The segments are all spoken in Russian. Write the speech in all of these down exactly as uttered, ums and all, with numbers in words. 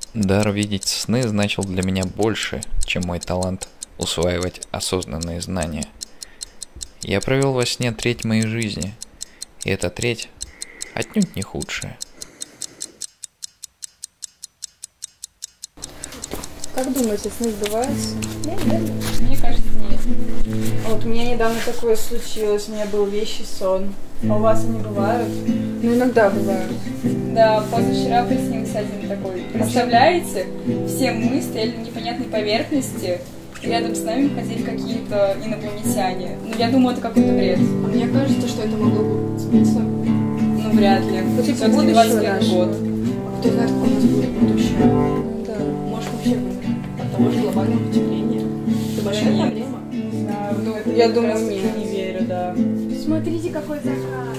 Дар видеть сны значил для меня больше, чем мой талант усваивать осознанные знания. Я провел во сне треть моей жизни, и эта треть отнюдь не худшая. Как думаете, сны сбываются? Нет, нет. Мне кажется, нет. Вот у меня недавно такое случилось, у меня был вещий сон. А у вас они бывают? Ну, иногда бывают. Да, позавчера приснился один такой. Представляете, все мы стояли на непонятной поверхности, и рядом с нами ходили какие-то инопланетяне. Ну, я думаю, это какой-то бред. А мне кажется, что это могло бы сбиться. Ну, вряд ли. Типа двадцать двадцать первый год. Кто знает, какое у нас будет будущее. Да. Может, вообще от того же глобального потепления. Это большая Нет. проблема. Не знаю. Ну, это Я как думаю, раз нет. таки не верю, да. Смотрите, какой закат.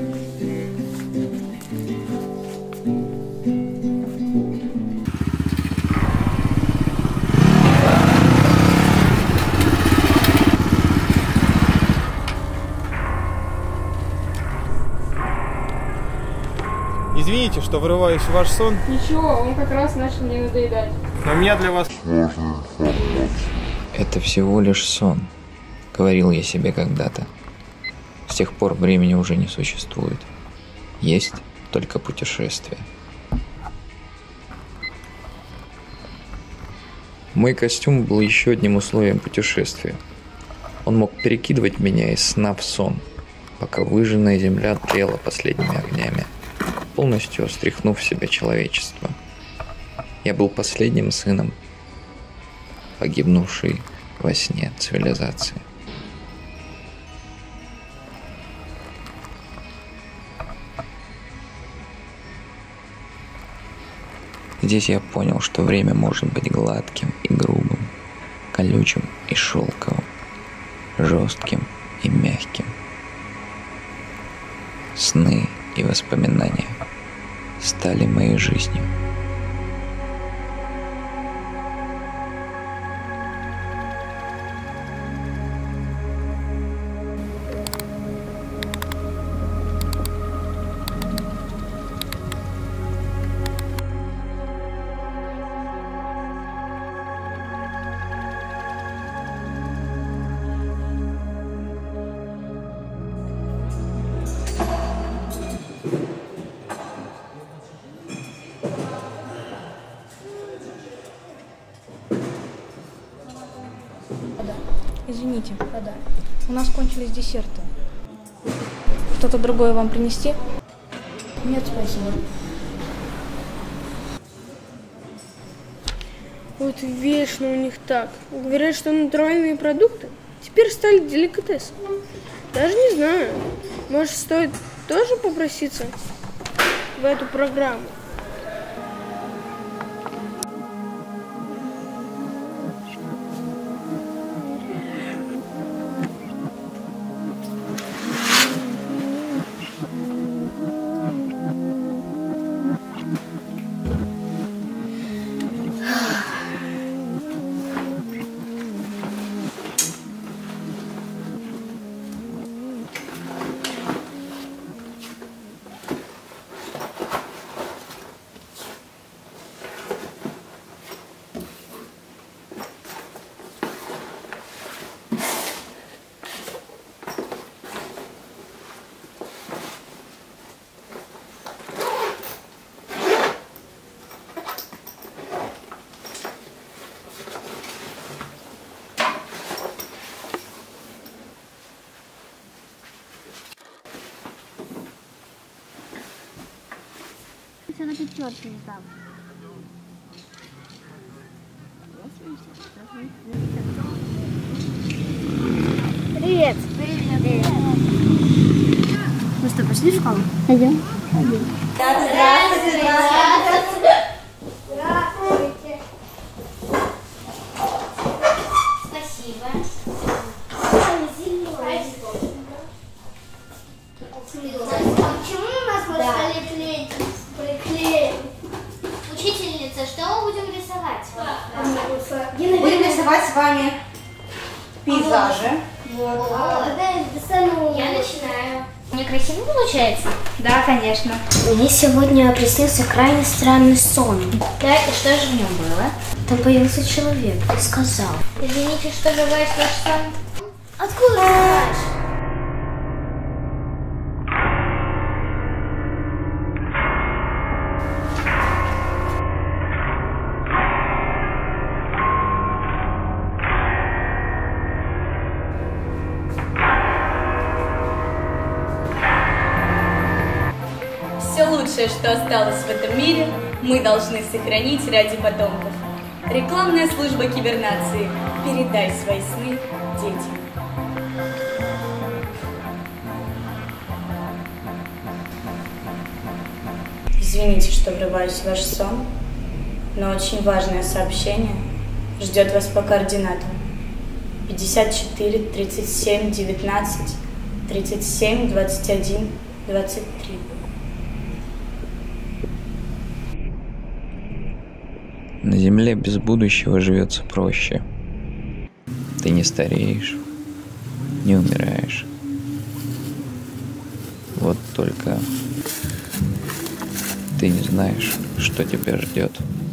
Извините, что вырываюсь в ваш сон, Ничего, он как раз начал мне надоедать. но у меня для вас... Это всего лишь сон, говорил я себе когда-то. С тех пор времени уже не существует. Есть только путешествие. Мой костюм был еще одним условием путешествия. Он мог перекидывать меня из сна в сон, пока выжженная земля тлела последними огнями, полностью стряхнув в себя человечество. Я был последним сыном, погибнувшей во сне цивилизации. Здесь я понял, что время может быть гладким и грубым, колючим и шелковым, жестким и мягким. Сны и воспоминания стали моей жизнью. Извините, вода. У нас кончились десерты. Что-то другое вам принести? Нет, спасибо. Вот вечно у них так. Говорят, что натуральные продукты теперь стали деликатесом. Даже не знаю. Может, стоит тоже попроситься в эту программу? Все на пятерке не там. Привет. Привет. Привет. Ну что, пошли в школу? Пойдем. Пойдем. Здравствуйте, здравствуйте. Здравствуйте. Спасибо. Почему у нас на столе клей? Приклеим. Учительница, что мы будем рисовать? Будем рисовать с вами пейзажи. Вот. О, я начинаю. Некрасиво получается? Да, конечно. Мне сегодня приснился крайне странный сон. Так, и что же в нем было? Там появился человек и сказал: Извините, что бывает ваш сон. Откуда ты знаешь? Все лучшее, что осталось в этом мире, мы должны сохранить ради потомков. Рекламная служба кибернации. Передай свои сны детям. Извините, что врываюсь в ваш сон, но очень важное сообщение ждет вас по координатам. пятьдесят четыре, тридцать семь, девятнадцать, тридцать семь, двадцать один, двадцать три. На земле без будущего живется проще. Ты не стареешь, не умираешь. Вот только ты не знаешь, что тебя ждет.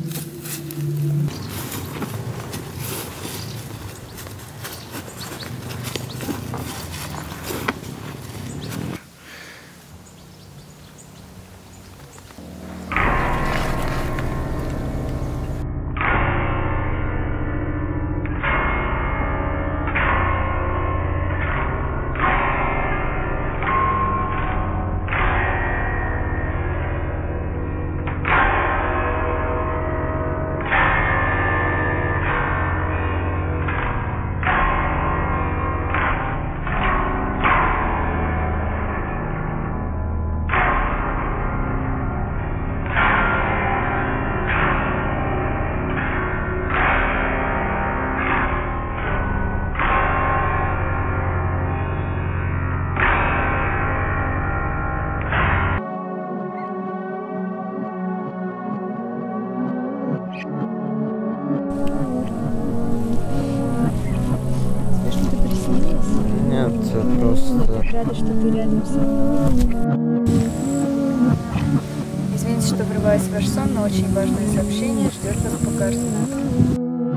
Нет, это просто... Рада, что ты рядом со мной. Извините, что врываюсь в ваш сон, но очень важное сообщение ждет вас по координатам.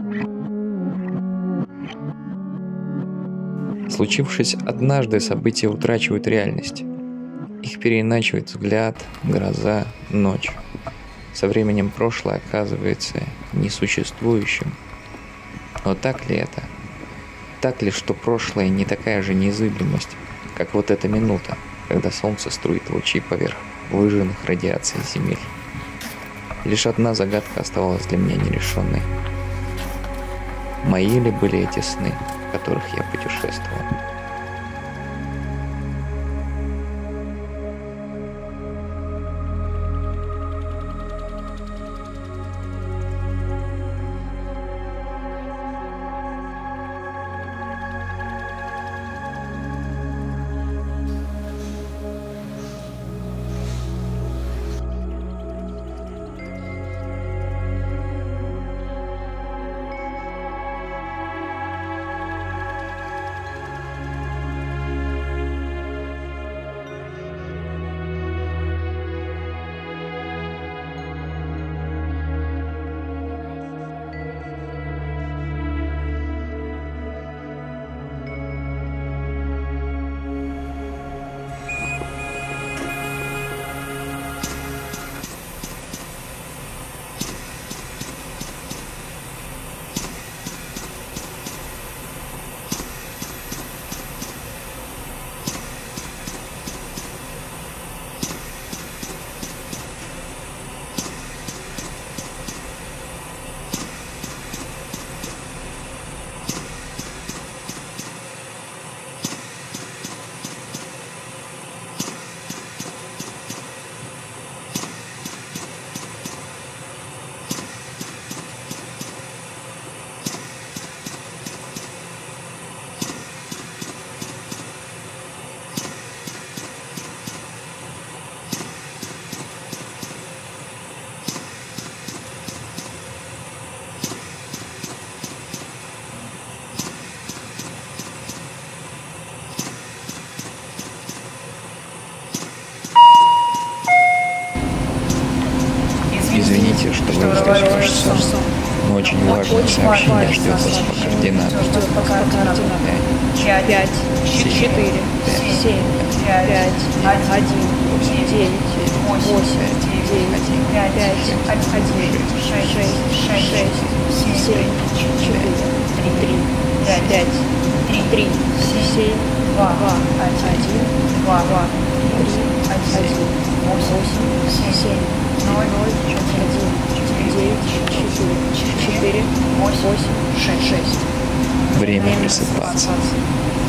Случившись однажды, события утрачивают реальность. Их переиначивает взгляд, гроза, ночь. Со временем прошлое оказывается несуществующим. Но так ли это? Так ли, что прошлое не такая же незыблемость, как вот эта минута, когда солнце струит лучи поверх выжженных радиацией земель? Лишь одна загадка оставалась для меня нерешенной. Мои ли были эти сны, в которых я путешествовал? Очень важное сообщение ждет вас по координатам. пять, четыре, семь, пять, один, девять, восемь, девять, пять, один, шесть, шесть, семь, четыре, три, пять, три, семь, два, один, два, один, восемь, семь, ноль, один, девять, четыре, четыре, восемь, шесть. Время просыпаться.